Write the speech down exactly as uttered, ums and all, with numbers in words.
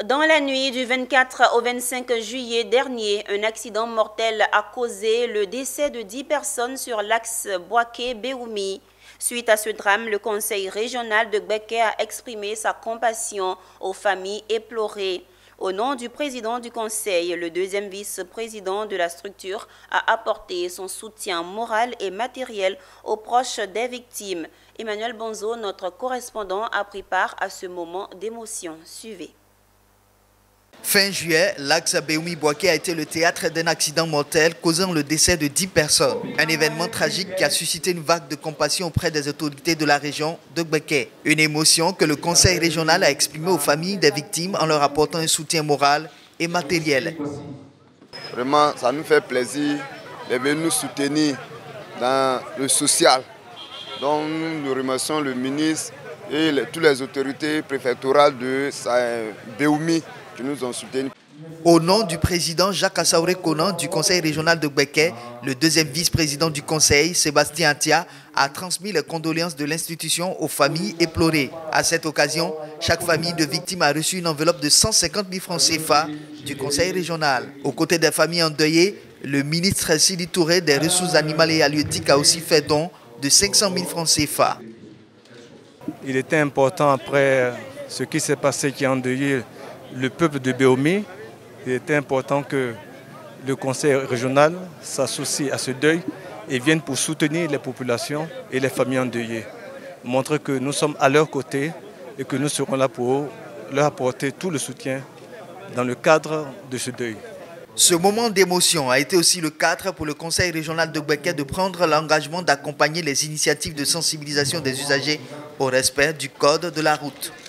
Dans la nuit du vingt-quatre au vingt-cinq juillet dernier, un accident mortel a causé le décès de dix personnes sur l'axe Bouaké-Béoumi. Suite à ce drame, le conseil régional de Gbeke a exprimé sa compassion aux familles éplorées. Au nom du président du conseil, le deuxième vice-président de la structure a apporté son soutien moral et matériel aux proches des victimes. Emmanuel Bonzo, notre correspondant, a pris part à ce moment d'émotion. Suivez. Fin juillet, l'axe Béoumi-Bouaké a été le théâtre d'un accident mortel causant le décès de dix personnes. Un événement tragique qui a suscité une vague de compassion auprès des autorités de la région de Gbeke. Une émotion que le conseil régional a exprimée aux familles des victimes en leur apportant un soutien moral et matériel. Vraiment, ça nous fait plaisir de venir nous soutenir dans le social. Donc nous remercions le ministre et les, toutes les autorités préfectorales de Béoumi qui nous ont soutenus. Au nom du président Jacques Assaouré Konan du conseil régional de Gbeke, le deuxième vice-président du conseil, Sébastien Atia, a transmis les condoléances de l'institution aux familles éplorées. À cette occasion, chaque famille de victimes a reçu une enveloppe de cent cinquante mille francs C F A du conseil régional. Aux côtés des familles endeuillées, le ministre Sidi Touré des ressources animales et halieutiques a aussi fait don de cinq cent mille francs C F A. Il était important, après ce qui s'est passé, qui a endeuillé le peuple de Béoumi, il était important que le conseil régional s'associe à ce deuil et vienne pour soutenir les populations et les familles endeuillées. Montrer que nous sommes à leur côté et que nous serons là pour leur apporter tout le soutien dans le cadre de ce deuil. Ce moment d'émotion a été aussi le cadre pour le conseil régional de Gbeke de prendre l'engagement d'accompagner les initiatives de sensibilisation des usagers au respect du code de la route.